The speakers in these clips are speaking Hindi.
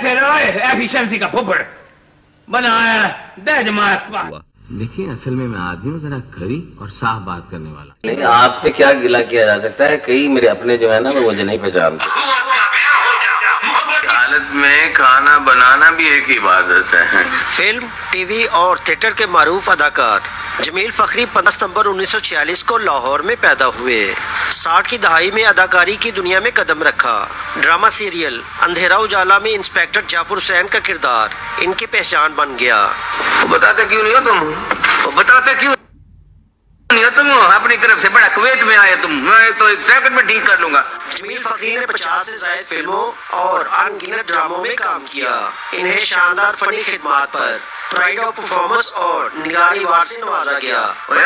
एफिशिएंसी का फुफड़ बनाया दे जमात। देखिए असल में मैं आदमी हूँ जरा कड़ी और साफ बात करने वाला। नहीं, आप पे क्या गिला किया जा सकता है? कई मेरे अपने जो है ना वो मुझे नहीं पहचानते। हालत में खाना बनाना भी एक इबादत है। फिल्म, टीवी और थिएटर के मारूफ अदाकार जमील फखरी 15 सितंबर 1946 को लाहौर में पैदा हुए। 60 की दहाई में अदाकारी की दुनिया में कदम रखा। ड्रामा सीरियल अंधेरा उजाला में इंस्पेक्टर जाफर हुसैन का किरदार इनकी पहचान बन गया। बताते क्यों नहीं हो तुम? बताते क्यों नहीं हो तुम? अपनी तरफ से बड़ा कुवैत में आए तुम, मैं तो एक सेकंड में ठीक कर लूंगा। जमील फखरी ने 50 से ज्यादा फिल्मों और अनगिनत ड्रामों में काम किया। इन्हें शानदार फनी खिदमात पर प्राइड ऑफ परफॉर्मेंस और निगार अवार्ड से नवाजा गया।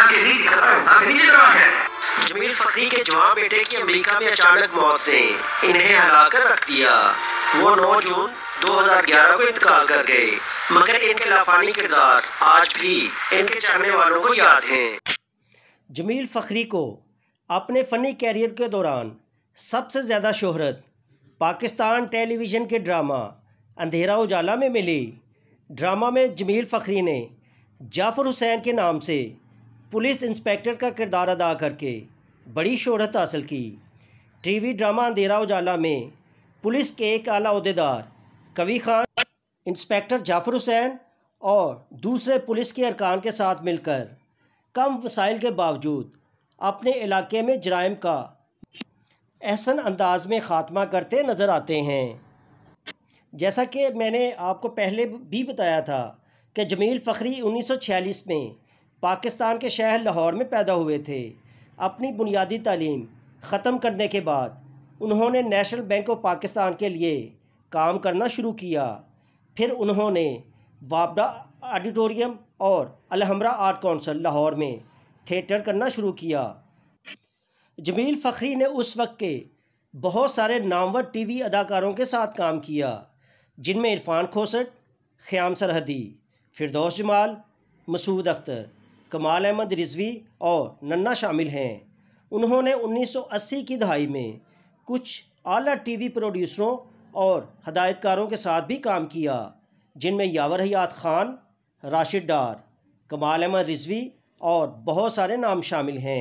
जमील फखरी के जवान बेटे की अमेरिका में अचानक मौत ने इन्हें हिलाकर रख दिया। वो 9 जून 2011 को इंतकाल कर गए, मगर इनके लाफानी किरदार आज भी इनके चाहने वालों को याद हैं। जमील फखरी को अपने फ़नी कैरियर के दौरान सबसे ज़्यादा शोहरत पाकिस्तान टेलीविज़न के ड्रामा अंधेरा उजाला में मिली। ड्रामा में जमील फखरी ने जाफ़र हुसैन के नाम से पुलिस इंस्पेक्टर का किरदार अदा करके बड़ी शोहरत हासिल की। टीवी ड्रामा अंधेरा उजाला में पुलिस के एक आला ओहदेदार कवी खान, इंस्पेक्टर जाफ़र हुसैन और दूसरे पुलिस के अरकान के साथ मिलकर कम वसाइल के बावजूद अपने इलाके में जराइम का एहसन अंदाज में ख़ात्मा करते नज़र आते हैं। जैसा कि मैंने आपको पहले भी बताया था कि जमील फखरी 1946 में पाकिस्तान के शहर लाहौर में पैदा हुए थे। अपनी बुनियादी तालीम ख़त्म करने के बाद उन्होंने नेशनल बैंक ऑफ पाकिस्तान के लिए काम करना शुरू किया। फिर उन्होंने वापडा ऑडिटोरियम और अलहमरा आर्ट काउंसिल लाहौर में थिएटर करना शुरू किया। जमील फखरी ने उस वक्त के बहुत सारे नामवर टीवी अदाकारों के साथ काम किया, जिनमें इरफान खोसट, ख़याम सरहदी, फिरदौस जमाल, मसूद अख्तर, कमाल अहमद रिजवी और नन्ना शामिल हैं। उन्होंने 1980 की दहाई में कुछ आला टीवी प्रोड्यूसरों और हदायतकारों के साथ भी काम किया, जिनमें यावर हयात ख़ान, राशिद डार, कमाल अहमद रिजवी और बहुत सारे नाम शामिल हैं।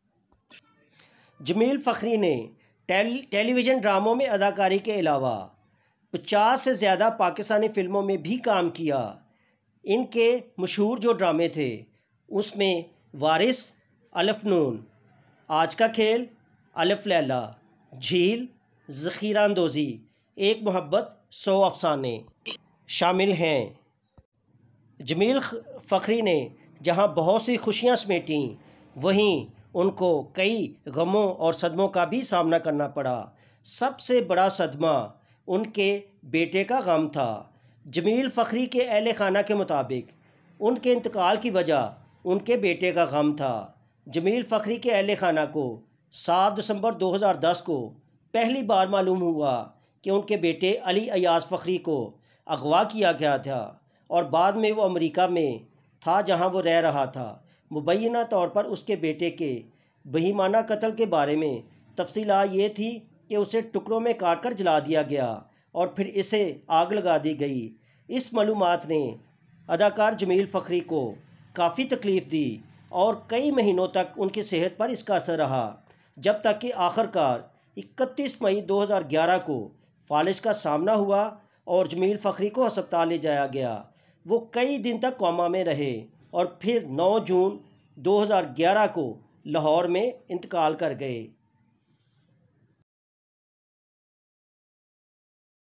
जमील फखरी ने टेलीविज़न ड्रामों में अदाकारी के अलावा 50 से ज़्यादा पाकिस्तानी फ़िल्मों में भी काम किया। इनके मशहूर जो ड्रामे थे उसमें वारिस, अलफ नून, आज का खेल, अलफ लैला, झील, ज़ख़ीरा अंदोज़ी, एक मोहब्बत, 100 अफ़साने शामिल हैं। जमील फखरी ने जहां बहुत सी खुशियां समेटीं, वहीं उनको कई गमों और सदमों का भी सामना करना पड़ा। सबसे बड़ा सदमा उनके बेटे का गम था। जमील फखरी के अहले खाना के मुताबिक उनके इंतकाल की वजह उनके बेटे का गम था। जमील फखरी के अहले खाना को 7 दिसंबर 2010 को पहली बार मालूम हुआ कि उनके बेटे अली अयाज फखरी को अगवा किया गया था और बाद में वो अमेरिका में था जहां वो रह रहा था। मुबैना तौर पर उसके बेटे के बहीमाना कत्ल के बारे में तफसीलात ये थी कि उसे टुकड़ों में काट कर जला दिया गया और फिर इसे आग लगा दी गई। इस मालूमात ने अदाकार जमील फखरी को काफ़ी तकलीफ़ दी और कई महीनों तक उनकी सेहत पर इसका असर रहा, जब तक कि आखिरकार 31 मई 2011 को फालिज का सामना हुआ और जमील फखरी को अस्पताल ले जाया गया। वो कई दिन तक कोमा में रहे और फिर 9 जून 2011 को लाहौर में इंतकाल कर गए।